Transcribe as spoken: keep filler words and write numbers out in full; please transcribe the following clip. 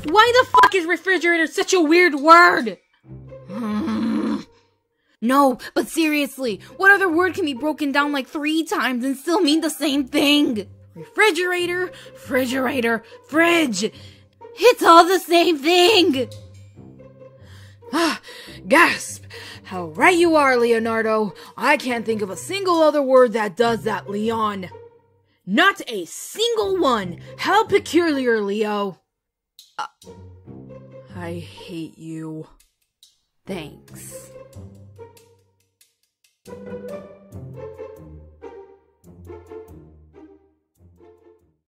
Why the fuck is refrigerator such a weird word? No, but seriously, what other word can be broken down like three times and still mean the same thing? Refrigerator, refrigerator, fridge. It's all the same thing. Ah, gasp! How right you are, Leonardo. I can't think of a single other word that does that, Leon. Not a single one. How peculiar, Leo. Uh, I hate you. Thanks.